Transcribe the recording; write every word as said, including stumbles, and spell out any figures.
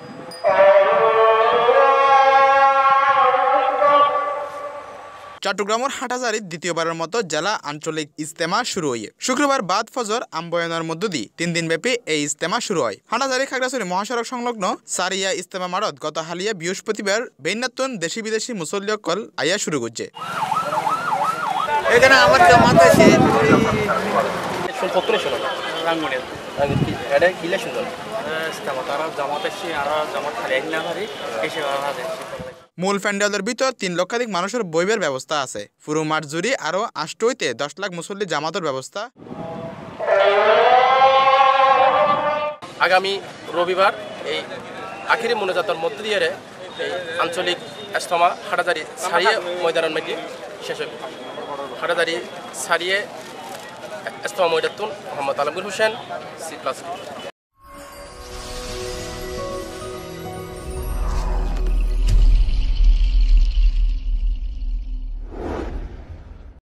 চট্টগ্রামের হাটহাজারীর দ্বিতীয়বারের মতো জেলা আঞ্চলিক ইজতেমা শুরু হয়ে শুক্রবার বাদ ফজর আম্বয়নের মধ্য দিয়ে তিন দিনব্যাপী এই ইজতেমা শুরু হয়। হাটহাজারী খাগড়াছড়ি মহাসড়ক সংলগ্ন সারিয়া ইজতেমা মারত গত হালিয়া বৃহস্পতিবার বেইনাতুন দেশি বিদেশি মুসল্লিয়কল আইয়া শুরু করছে। এখানে আমার জামাত আছে মূল প্যান্ডেলের ভিতর তিন লক্ষাধিক মানুষের বইবের ব্যবস্থা আছে। পুরো মাঠ জুড়ে আরো আষ্ট হইতে দশ লাখ মুসল্লি জামাতের ব্যবস্থা। আগামী রবিবার এই আখিরি মোনাজাতের মধ্য দিয়ে এই আঞ্চলিক ইজতেমা হাটহাজারী সারিয়ে ময়দানের মধ্যে শেষ হবে। হাটহাজারী সারিয়ে ইজতেমা ময়দাতুন মোহাম্মদ আলমগীর হোসেন সি প্লাস।